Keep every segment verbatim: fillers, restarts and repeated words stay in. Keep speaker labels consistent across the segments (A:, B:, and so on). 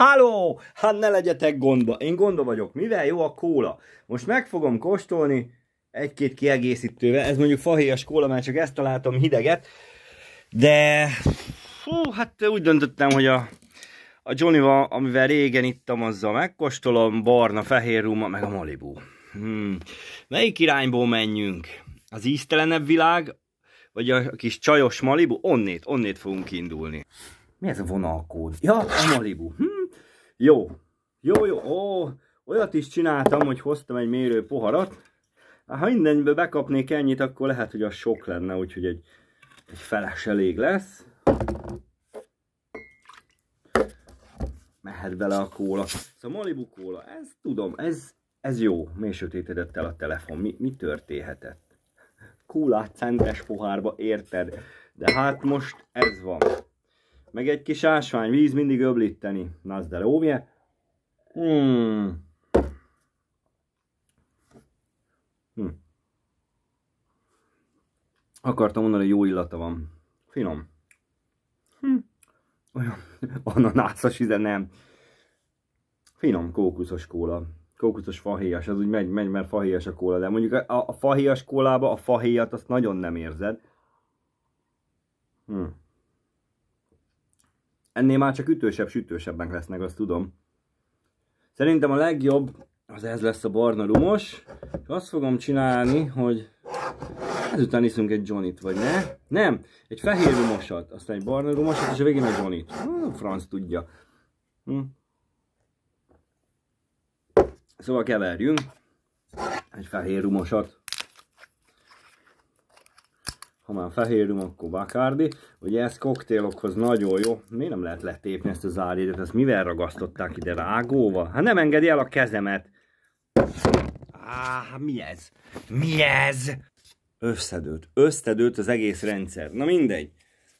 A: Halló! Hát ne legyetek gondba. Én gondba vagyok. Mivel jó a kóla? Most meg fogom kóstolni egy-két kiegészítővel. Ez mondjuk fahéjas kóla, mert csak ezt találtam hideget. De hú, hát úgy döntöttem, hogy a, a Johnnyval, amivel régen ittam, azzal megkóstolom. Barna, fehér rum, meg a Malibu. Hmm. Melyik irányból menjünk? Az íztelenebb világ? Vagy a kis csajos Malibu? Onnét, onnét fogunk indulni. Mi ez a vonalkód? Ja, a Malibu. Hm? Jó. Jó, jó. Ó, olyat is csináltam, hogy hoztam egy mérő poharat. Ha mindenből bekapnék ennyit, akkor lehet, hogy az sok lenne, úgyhogy egy, egy feles elég lesz. Mehet bele a kóla. Szóval Malibu kóla, ez tudom, ez, ez jó. Miért sötétedett el a telefon? Mi, mi történhetett? Kólát centes pohárba, érted? De hát most ez van. Meg egy kis ásványvíz, mindig öblíteni. Na, de óvje. Hmm. Hm. Akartam mondani, hogy jó illata van. Finom. Hm. Olyan ananászos íze, nem. Finom kókuszos kóla. Kókuszos fahéjas, az úgy megy, megy, mert fahéjas a kóla. De mondjuk a, a fahéjas kólába a fahéjat azt nagyon nem érzed. Hm. Ennél már csak ütősebb, sütősebbek lesznek, azt tudom. Szerintem a legjobb az ez lesz a barna rumos. És azt fogom csinálni, hogy ezután iszunk egy Johnnyt, vagy ne? Nem, egy fehér rumosat, aztán egy barna rumosat, és a végén egy Johnnyt. Hm, franc tudja. Hm. Szóval keverjünk egy fehér rumosat. Ha már fehér rum, akkor Bacardi. Ugye ez koktélokhoz nagyon jó. Miért nem lehet letépni ezt az árjegyet? Ezt mivel ragasztották ide? Rágóval? Hát nem engedi el a kezemet. Áh, mi ez? Mi ez? Összedőlt. Összedőlt az egész rendszer. Na mindegy.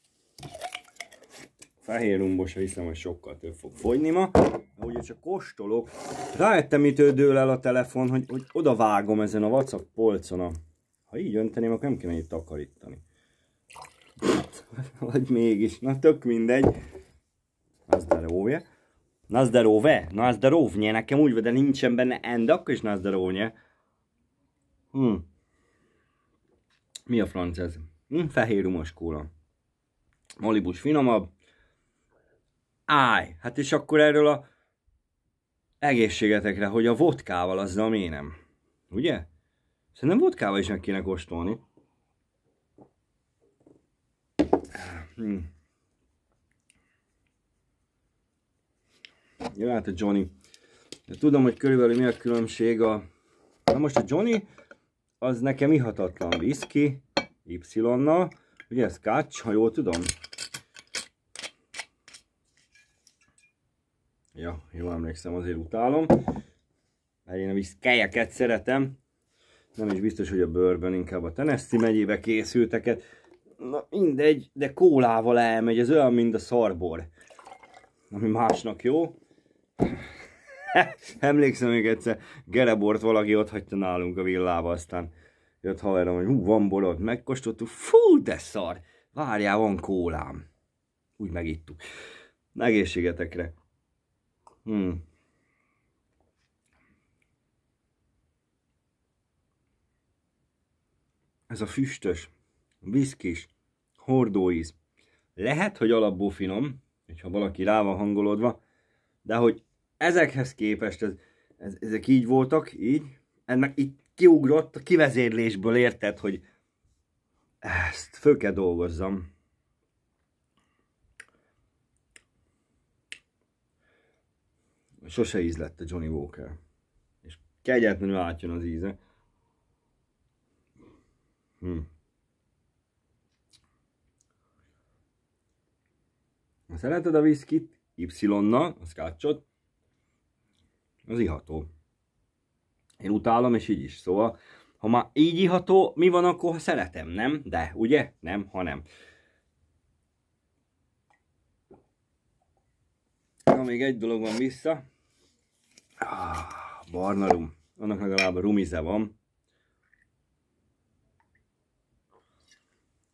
A: Fehér rumbosra hiszem, hogy sokkal több fog fogyni ma. Ugye csak kóstolok. Rájöttem, mitől dől el a telefon, hogy, hogy oda vágom ezen a vacak polcon. Ha így önteném, akkor nem kéne itt takarítani. Vagy mégis. Na tök mindegy. Nazdarovje. Nazdarovje? Nazdarovje. Nekem úgy van, de nincsen benne end, akkor is Nazdarovje. Hm. Mi a franc ez? Hm, fehér rumos kóla. Malibus finomabb. Áj, hát és akkor erről a egészségetekre, hogy a vodkával azzal miért nem? Ugye? Szerintem vodkával is meg kéne kóstolni. Hmm. Jó, hát a Johnny. De tudom, hogy körülbelül mi a különbség a... Na most a Johnny, az nekem ihatatlan whisky, Y-nal. Ugye ez scotch, ha jól tudom. Ja, jól emlékszem, azért utálom. Mert én a whiskyeket szeretem. Nem is biztos, hogy a bourbon, inkább a Tennessee megyébe készülteket. Na mindegy, de kólával elmegy, ez olyan, mint a szarbor. Ami másnak jó. Emlékszem még egyszer, Gerebort valaki ott hagyta nálunk a villába, aztán jött haverom, hogy hú, van borod, megkóstoltuk, fú, de szar, várjál, van kólám. Úgy megittuk. Egészségetekre. Hmm. Ez a füstös, viszkis, hordóíz. Lehet, hogy alapból finom, hogyha valaki rá van hangolódva, de hogy ezekhez képest ez, ez, ezek így voltak, így, ennek így kiugrott a kivezérlésből, érted, hogy ezt föl kell dolgozzam. Sose íz lett a Johnny Walker. És kegyetlenül átjön az íze. Hm. Ha szereted a whiskyt, Y-nal, a scotchot, az iható. Én utálom, és így is. Szóval, ha már így iható, mi van akkor, ha szeretem, nem? De, ugye? Nem, ha nem. Na, még egy dolog van vissza. Ah, barna rum. Annak legalább a rumize van.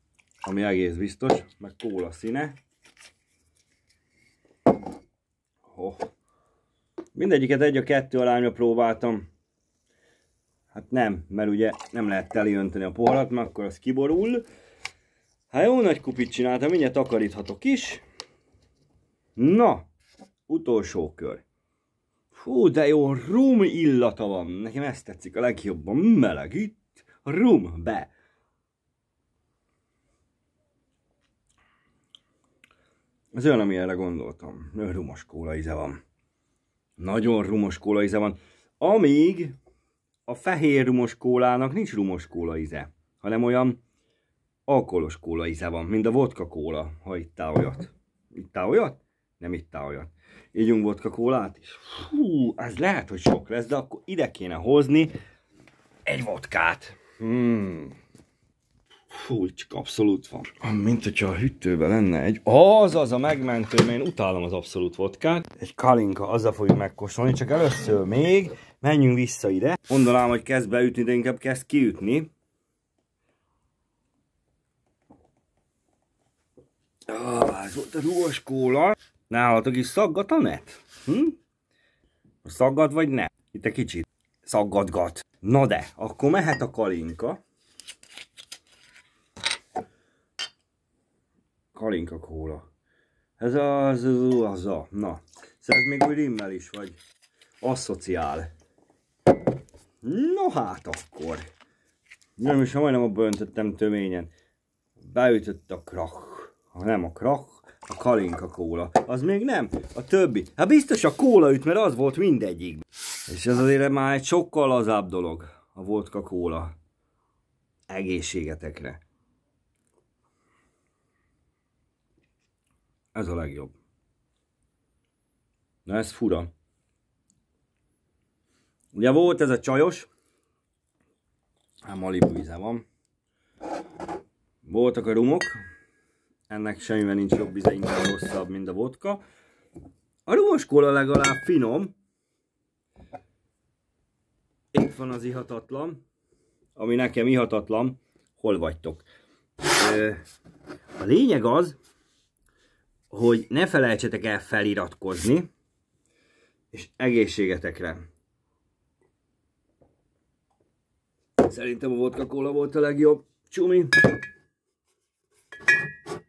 A: Ami egész biztos, meg kóla színe. oh. Mindegyiket egy a kettő arányra próbáltam. Hát nem, mert ugye nem lehet teliönteni a poharat, mert akkor az kiborul. Hát jó nagy kupit csináltam, mindjárt takaríthatok is. Na, utolsó kör. Fú, de jó rum illata van. Nekem ezt tetszik a legjobban. Meleg itt. Rum be. Ez olyan, ami erre gondoltam. Rumos kóla íze van. Nagyon rumos kóla íze van. Amíg a fehér rumos kólának nincs rumos kóla íze, hanem olyan alkoholos kóla íze van, mint a vodka kóla, ha ittál olyat. Ittál olyat? Nem ittál olyat. Ígyunk vodka kólát is. Hú, ez lehet, hogy sok lesz, de akkor ide kéne hozni egy vodkát. Hmm. Fú, csak abszolút van. Mint hogyha a hűtőben lenne egy... Az az a megmentő, mert én utálom az abszolút vodkát. Egy Kalinka, azzal fogjuk megkóstolni, csak először még menjünk vissza ide. Mondanám, hogy kezd beütni, de inkább kezd kiütni. Ah, ez volt a ruhos kóla. Nálatok is szaggat a net? Hm? Szaggat vagy ne? Itt egy kicsit szaggatgat. Na de, akkor mehet a Kalinka. Kalinka kóla. Ez az, az a, na. Ez még úgy rimmel is, vagy asszociál. No hát akkor. Nem is, majdnem abba öntöttem töményen. Beütött a krach. Ha nem a krach, a Kalinka kóla. Az még nem, a többi. Hát biztos a kóla üt, mert az volt mindegyik. És ez azért már egy sokkal lazább dolog, a vodka kóla. Egészségetekre. Ez a legjobb. Na ez fura. Ugye volt ez a csajos. Hát Malibu íze van. Voltak a rumok. Ennek semmivel nincs jobb íze, inkább rosszabb, mint a vodka. A rumos kóla legalább finom. Itt van az ihatatlan. Ami nekem ihatatlan. Hol vagytok? A lényeg az, hogy ne felejtsetek el feliratkozni, és egészségetekre. Szerintem a vodka kóla volt a legjobb. Csumi!